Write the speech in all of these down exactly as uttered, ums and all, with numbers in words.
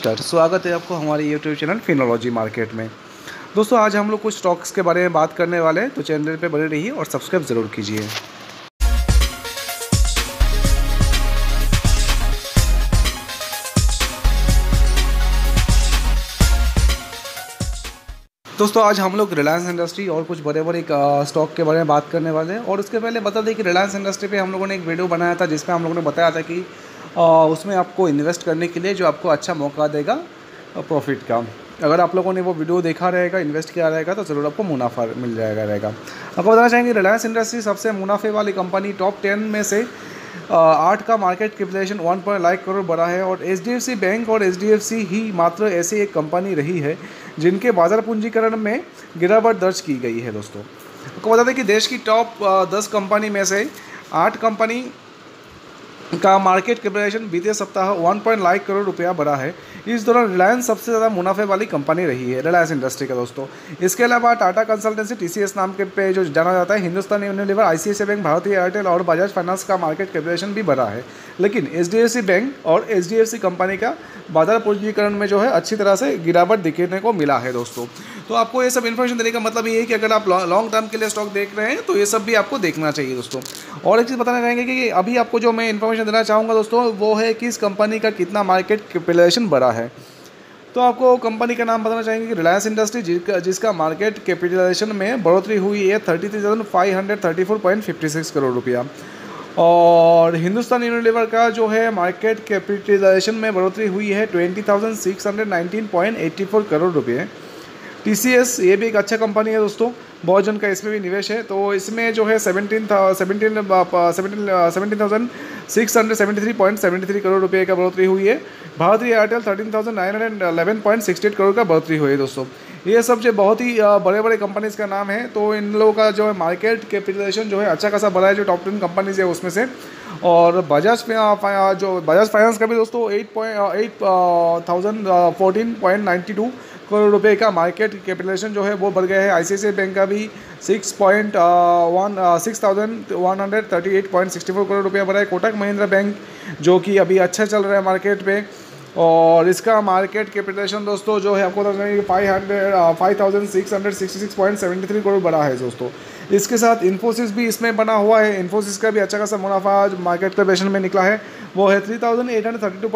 नमस्कार, स्वागत है आपको हमारे यूट्यूब चैनल फिनोलॉजी मार्केट में। दोस्तों आज हम लोग कुछ स्टॉक्स के बारे में बात करने वाले हैं, तो चैनल पे बने रहिए और सब्सक्राइब ज़रूर कीजिए। दोस्तों आज हम लोग रिलायंस इंडस्ट्री और कुछ बड़े बड़े स्टॉक के बारे में बात करने वाले हैं। और उसके पहले बता दें कि रिलायंस इंडस्ट्री पे हम लोगों ने एक वीडियो बनाया था जिसमें हम लोगों ने बताया था कि उसमें आपको इन्वेस्ट करने के लिए जो आपको अच्छा मौका देगा प्रॉफिट का। अगर आप लोगों ने वो वीडियो देखा रहेगा, इन्वेस्ट किया रहेगा, तो ज़रूर आपको मुनाफा मिल जाएगा रहेगा। आपको बताना चाहेंगे रिलायंस इंडस्ट्री सबसे मुनाफे वाली कंपनी टॉप टेन में से आठ का market capitalization one point lakh crore बढ़ा है। और H D F C bank और एच डी एफ सी ही मात्र ऐसी एक कंपनी रही है जिनके बाजार पूंजीकरण में गिरावट दर्ज की गई है। दोस्तों आपको बता दें कि देश की टॉप दस कंपनी में से आठ कंपनी का मार्केट कैपिटलाइजेशन बीते सप्ताह वन पॉइंट लाख करोड़ रुपया बढ़ा है। इस दौरान रिलायंस सबसे ज़्यादा मुनाफे वाली कंपनी रही है, रिलायंस इंडस्ट्री का। दोस्तों इसके अलावा Tata consultancy T C S नाम के पे जो जाना जाता है, Hindustan Unilever, I C I C I bank, Bharti Airtel और बजाज फाइनेंस का मार्केट कैपिटलाइजेशन भी बढ़ा है। लेकिन H D F C bank और H D F C company का बाजार पूंजीकरण में जो है अच्छी तरह से गिरावट दिखने को मिला है। दोस्तों तो आपको ये सब इन्फॉर्मेशन देने का मतलब ये है कि अगर आप लॉन्ग टर्म के लिए स्टॉक देख रहे हैं तो ये सब भी आपको देखना चाहिए। दोस्तों और एक चीज़ बताना चाहेंगे कि अभी आपको जो मैं इन्फॉर्मेशन देना चाहूँगा दोस्तों वो है कि इस कंपनी का कितना मार्केट कैपिटलाइजेशन बढ़ा है। तो आपको कंपनी का नाम बताना चाहेंगे कि रिलायंस इंडस्ट्री जिसका जिसका मार्केट कैपिटलाइजेशन में बढ़ोतरी हुई है thirty three thousand five hundred thirty four point fifty six crore रुपया। और हिंदुस्तान यूनिलीवर का जो है मार्केट कैपिटलाइजेशन में बढ़ोतरी हुई है twenty thousand six hundred nineteen point eighty four crore रुपये। टी सी एस ये भी एक अच्छा कंपनी है दोस्तों, बहुत जन का इसमें भी निवेश है। तो इसमें जो है seventeen seventeen seventeen seventeen thousand six hundred seventy three point seventy three crore रुपये का बढ़ोतरी हुई है। Bharti Airtel thirteen thousand nine hundred eleven point sixty eight crore का बढ़ोतरी हुई है। दोस्तों ये सब जो बहुत ही बड़े बड़े कंपनीज का नाम है, तो इन लोगों का जो है मार्केट कैपिटलाइजेशन जो है अच्छा खासा बढ़ा है, जो टॉप टेन कंपनीज है उसमें से। और बजाज जो बजाज फाइनेंस का भी दोस्तों eight point eight thousand fourteen point ninety two crore रुपए का मार्केट कैपिटलाइजेशन जो है वो बढ़ गया है। आई C I C I bank का भी six point one six thousand one hundred thirty eight point sixty four crore रुपया बढ़ा है। कोटक महिंद्रा बैंक जो कि अभी अच्छा चल रहा है मार्केट पे, और इसका मार्केट कैपिटलाइजेशन दोस्तों जो है आपको five hundred five thousand six hundred sixty six point seventy three crore बढ़ा है। दोस्तों इसके साथ इन्फोसिस भी इसमें बना हुआ है। इन्फोसिस का भी अच्छा खासा मुनाफा मार्केट कैपिटलाइजेशन में निकला है, वो है three thousand eight hundred thirty two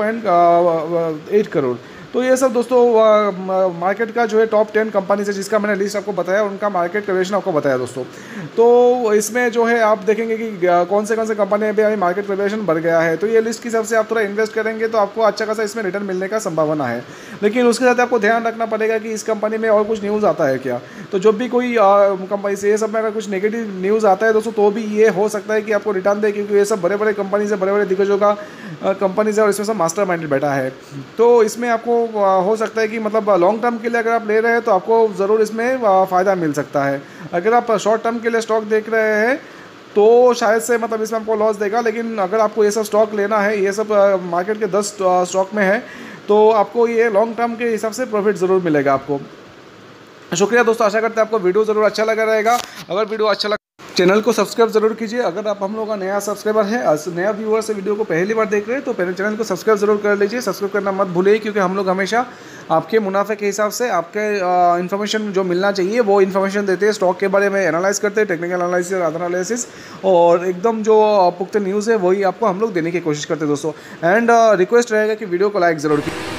point eight crore. तो ये सब दोस्तों मार्केट का जो है टॉप टेन कंपनी से जिसका मैंने लिस्ट आपको बताया, उनका मार्केट कैपिटलाइजेशन आपको बताया दोस्तों। तो इसमें जो है आप देखेंगे कि कौन से कौन से कंपनी में अभी मार्केट कैपिटलाइजेशन बढ़ गया है। तो ये लिस्ट के हिसाब से आप थोड़ा इन्वेस्ट करेंगे तो आपको अच्छा खासा इसमें रिटर्न मिलने का संभावना है। लेकिन उसके साथ आपको ध्यान रखना पड़ेगा कि इस कंपनी में और कुछ न्यूज़ आता है क्या। तो जब भी कोई कंपनी से ये सब में अगर कुछ नेगेटिव न्यूज़ आता है दोस्तों तो भी ये हो सकता है कि आपको रिटर्न दे, क्योंकि ये सब बड़े बड़े कंपनी से बड़े बड़े दिग्गजों का कंपनी से और इसमें सब मास्टर माइंडेड बैठा है। तो इसमें आपको हो सकता है कि मतलब लॉन्ग टर्म के लिए अगर आप ले रहे हैं तो आपको ज़रूर इसमें फ़ायदा मिल सकता है। अगर आप शॉर्ट टर्म के लिए स्टॉक देख रहे हैं तो शायद से मतलब इसमें आपको लॉस देगा। लेकिन अगर आपको ये सब स्टॉक लेना है, ये सब मार्केट के दस स्टॉक में है, तो आपको ये लॉन्ग टर्म के हिसाब से प्रॉफिट ज़रूर मिलेगा आपको। शुक्रिया दोस्तों, आशा करते हैं आपको वीडियो ज़रूर अच्छा लगा रहेगा। अगर वीडियो अच्छा लगा चैनल को सब्सक्राइब जरूर कीजिए। अगर आप हम लोग का नया सब्सक्राइबर है, नया व्यूअर से वीडियो को पहली बार देख रहे हैं, तो पहले चैनल को सब्सक्राइब जरूर कर लीजिए। सब्सक्राइब करना मत भूलिए, क्योंकि हम लोग हमेशा आपके मुनाफे के हिसाब से आपके इन्फॉर्मेशन जो मिलना चाहिए वो इन्फॉर्मेशन देते हैं। स्टॉक के बारे में एनालाइज करते हैं, टेक्निकल एनालिसिस और अदर एनालिसिस, और एकदम जो पुख्ता न्यूज़ है वही आपको हम लोग देने की कोशिश करते हैं दोस्तों। एंड रिक्वेस्ट रहेगा कि वीडियो को लाइक ज़रूर कीजिए।